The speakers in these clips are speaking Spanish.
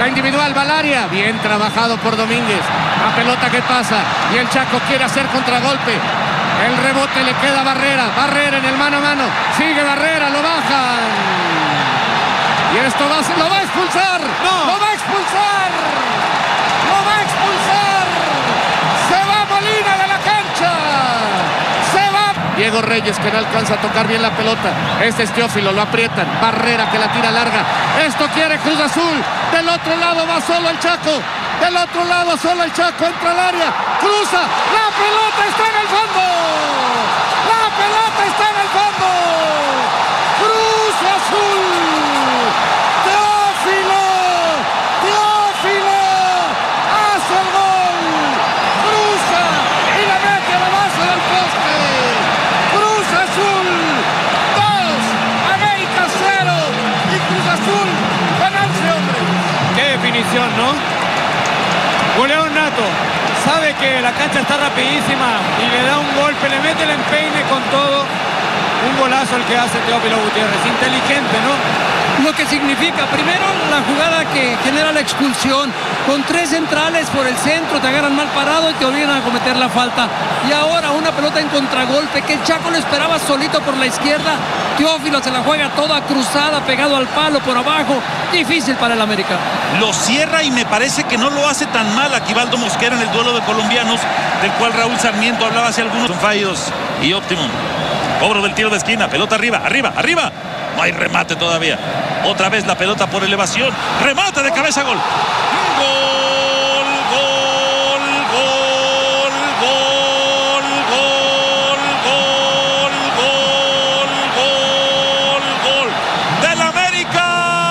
La individual va al área. Bien trabajado por Domínguez. La pelota que pasa. Y el Chaco quiere hacer contragolpe. El rebote le queda a Barrera. Barrera en el mano a mano. Sigue Barrera, lo bajan. Y esto lo va a expulsar. No. Lo va a expulsar. Lo va a expulsar. Se va Molina de la cancha. Se va. Diego Reyes, que no alcanza a tocar bien la pelota. Este es Teófilo, lo aprietan. Barrera, que la tira larga. Esto quiere Cruz Azul. Del otro lado va solo el Chaco. Del otro lado solo el Chaco. Entra al área. Cruza. La pelota está en el fondo. La pelota está en el fondo. Cruz Azul. Teófilo. Teófilo. Hace el gol. Cruza. Y la mete a la base del poste. Cruz Azul 2. América 0. Y Cruz Azul ganarse, hombre. Qué definición, ¿no? Goleador nato, sabe que la cancha está rapidísima y le da un golpe, le mete el empeine con todo. Un golazo el que hace Teófilo Gutiérrez, inteligente, ¿no? Lo que significa, primero, la jugada que genera la expulsión. Con 3 centrales por el centro, te agarran mal parado y te obligan a cometer la falta. Y ahora una pelota en contragolpe, que el Chaco lo esperaba solito por la izquierda. Teófilo se la juega toda cruzada, pegado al palo por abajo. Difícil para el América. Lo cierra y me parece que no lo hace tan mal Aquivaldo Mosquera en el duelo de colombianos, del cual Raúl Sarmiento hablaba hace algunos. Son fallos y Optimum. Cobro del tiro de esquina, pelota arriba, arriba, arriba. No hay remate todavía. Otra vez la pelota por elevación. Remate de cabeza, gol. Gol, gol, gol, gol, gol, gol, gol, gol, gol. ¡Del América!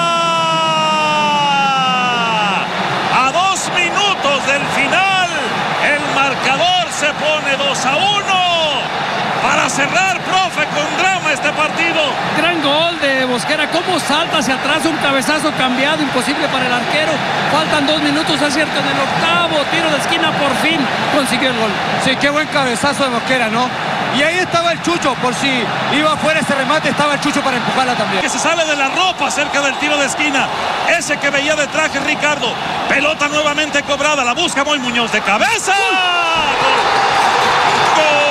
A 2 minutos del final, el marcador se pone 2-1. Para cerrar, profe, con drama este partido. Gran gol de Mosquera. Cómo salta hacia atrás, un cabezazo cambiado, imposible para el arquero. Faltan 2 minutos, acierta en el octavo. Tiro de esquina, por fin consiguió el gol. Sí, qué buen cabezazo de Mosquera, ¿no? Y ahí estaba el Chucho, por si iba afuera ese remate, estaba el Chucho para empujarla también. Que se sale de la ropa cerca del tiro de esquina. Ese que veía de traje Ricardo. Pelota nuevamente cobrada, la busca Moy Muñoz de cabeza. ¡Gol! ¡Gol!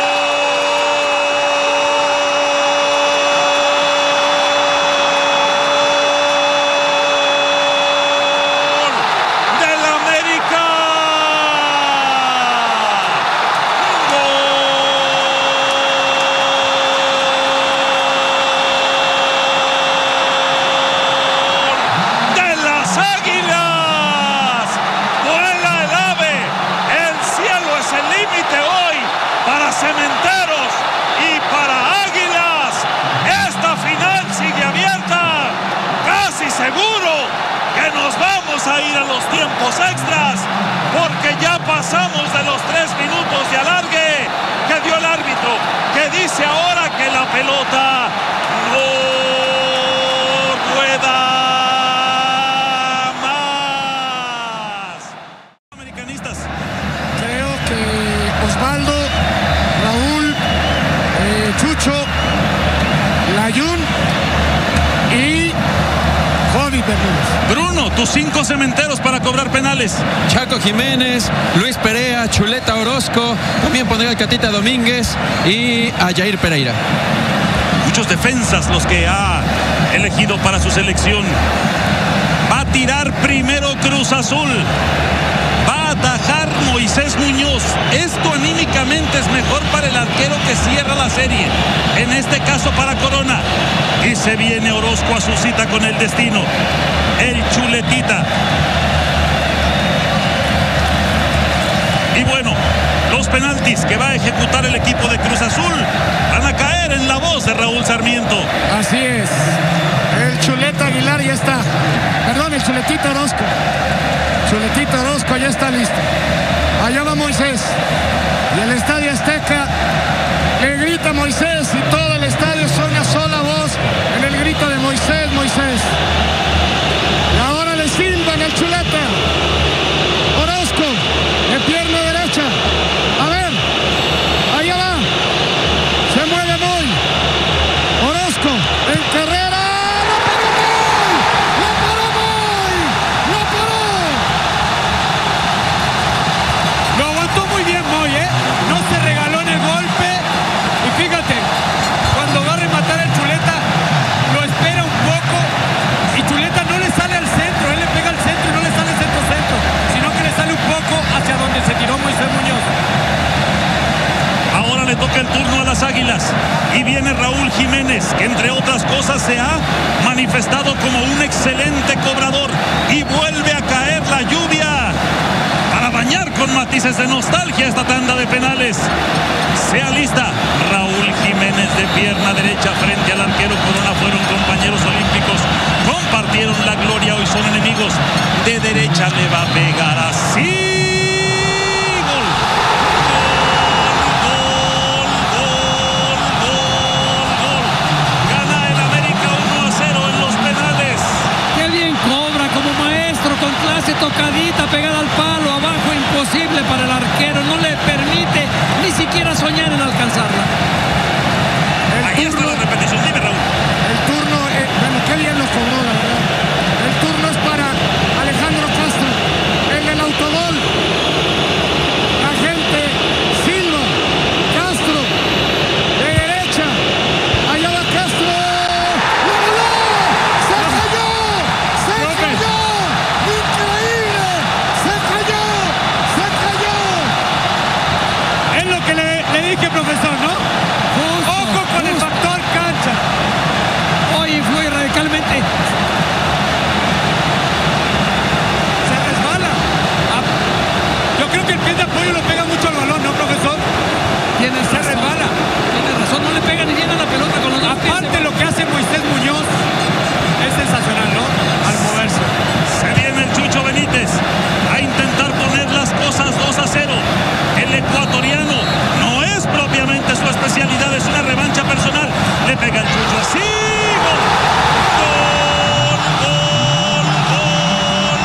Cementeros y para Águilas. Esta final sigue abierta. Casi seguro que nos vamos a ir a los tiempos extras, porque ya pasamos de los 3 minutos de alargue que dio el árbitro, que dice ahora que la pelota no rueda más. Americanistas. Creo que Osvaldo, Chucho, Layún y Javi Bermúdez. Bruno, tus 5 cementeros para cobrar penales. Chaco Jiménez, Luis Perea, Chuleta Orozco, también pondría al Catita Domínguez y a Jair Pereira. Muchos defensas los que ha elegido para su selección. Va a tirar primero Cruz Azul. Va a atajar Moisés Muñoz. Esto anímicamente es mejor para el arquero que cierra la serie. En este caso para Corona. Y se viene Orozco a su cita con el destino. El Chuletita. Y bueno, los penaltis que va a ejecutar el equipo de Cruz Azul van a caer en la voz de Raúl Sarmiento. Así es. El Chuleta Aguilar ya está. Perdón, el Chuletita Orozco. Chuletita Orozco ya está listo. Allá va Moisés. Y el Estadio Azteca le grita Moisés y todo el estadio son una sola voz en el grito de Moisés, Moisés. Y ahora le silban el Chuleta. Orozco, de pierna derecha. A ver, allá va. Se mueve Moy. Orozco, en carrera. ¡Lo paró Moy! ¡Lo paró Moy! ¡Lo paró se ha manifestado como un excelente cobrador. Y vuelve a caer la lluvia para bañar con matices de nostalgia esta tanda de penales. Se alista Raúl Jiménez de pierna derecha frente al arquero Corona. Fueron compañeros olímpicos, compartieron la gloria, hoy son enemigos. De derecha le va a pegar así. Con clase, tocadita, pegada al palo, abajo, imposible para el arquero, no le permite ni siquiera soñar en alcanzarla. Ahí está la repetición, dime Raúl. El turno, bueno, qué bien lo cobró, la verdad. El turno es para Alejandro Castro, el del autogol. La gente, Silva, Castro, de derecha, allá va Castro. ¡Lo voló! ¡Se cayó! ¡Se cayó! ¡Increíble! ¡Se cayó! ¡Se cayó! Es lo que le dije, profesor, ¿no? Ojo con el factor cancha. Hoy influye radicalmente. Se resbala. Yo creo que el pie de apoyo lo pega mucho al balón, ¿no, profesor? Se resbala. Tiene razón, no le pega ni bien a la pelota con los dos pies. Aparte lo que hace Moisés Muñoz es sensacional, ¿no? Al moverse. Se viene el Chucho Benítez a intentar poner las cosas 2-0. El ecuatoriano no es propiamente su especialidad, es una revancha personal. Le pega el Chucho así. ¡Gol! ¡Gol! ¡Gol! ¡Gol!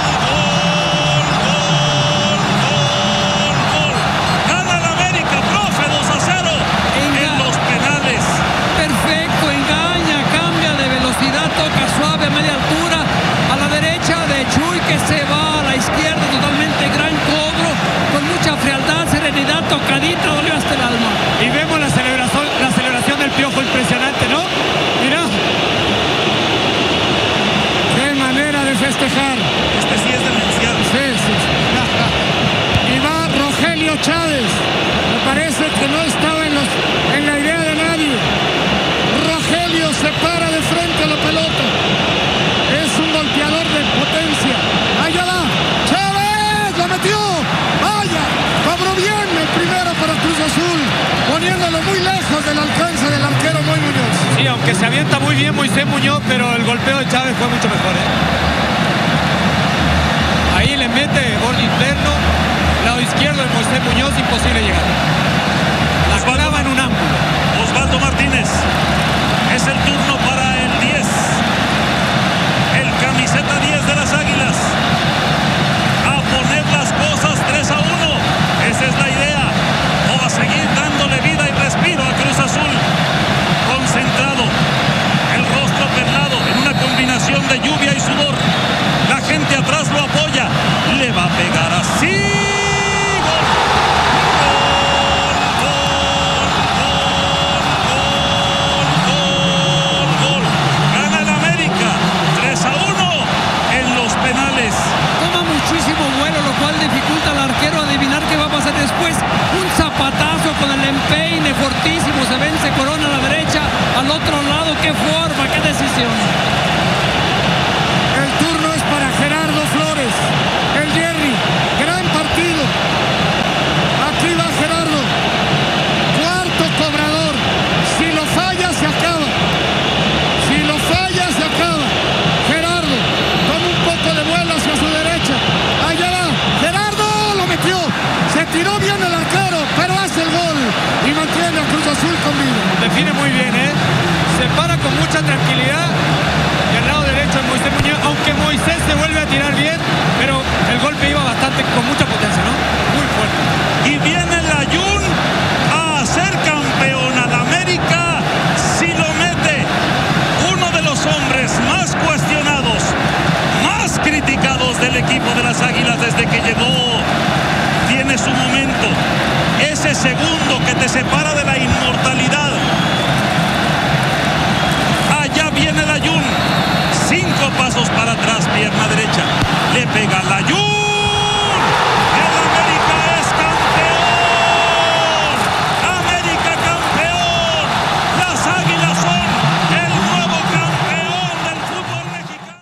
¡Gol! ¡Gol! ¡Gol! Gana el América, profe, 2-0 en los penales. Perfecto, engaña, cambia de velocidad, toca suave a media altura, a la derecha de Chuy que se va a la izquierda, totalmente gran cobro, con mucha frialdad, serenidad, tocadita, dolió hasta el alma. Y vemos la celebración del Piojo, impresionante, ¿no? Mira. ¡Qué manera de festejar! Este sí es demencial. Sí, sí. Y va Rogelio Chávez. Me parece que no estaba en la idea de nadie. Rogelio se para de frente a la pelota. Es un golpeador de potencia. Allá va. Chávez lo metió. Vaya. Cobró bien el primero para Cruz Azul, poniéndolo muy lejos del alcance del arquero Moy Muñoz. Sí, aunque se avienta muy bien Moisés Muñoz, pero el golpeo de Chávez fue mucho mejor, ¿eh? Ahí le mete borde interno, lado izquierdo de Moisés Muñoz, imposible llegar. La clava en un ángulo. Osvaldo Martínez. Es el turno para el 10. El camiseta 10 de las Águilas. A poner las cosas 3-1. Esa es la idea. O a seguir dándole vida y respiro a Cruz Azul. Concentrado. El rostro perlado en una combinación de lluvia y sudor. La gente atrás lo apoya. Le va a pegar así. Después un zapatazo con el empeine fortísimo, se vence Corona a la derecha, al otro lado, qué forma, qué decisión. El turno es para Gerardo Flores, el Jerry, gran partido. Aquí va Gerardo, cuarto cobrador. Si lo falla se acaba. Si lo falla se acaba. Gerardo con un poco de vuelo hacia su derecha. Allá va, Gerardo lo metió. Se tiró bien el arquero, pero hace el gol y mantiene a Cruz Azul con vida. Define muy bien, ¿eh? Se para con mucha tranquilidad. Y al lado derecho de Moisés Muñoz, aunque Moisés se vuelve a tirar bien, pero el golpe iba bastante, con mucha potencia, ¿no? Muy fuerte. Y viene el Ayun a hacer campeón al América. Si lo mete, uno de los hombres más cuestionados, más criticados del equipo de las Águilas desde que llegó. Tiene su momento, ese segundo que te separa de la inmortalidad. Allá viene el Ayun, 5 pasos para atrás, pierna derecha, le pega el Ayun.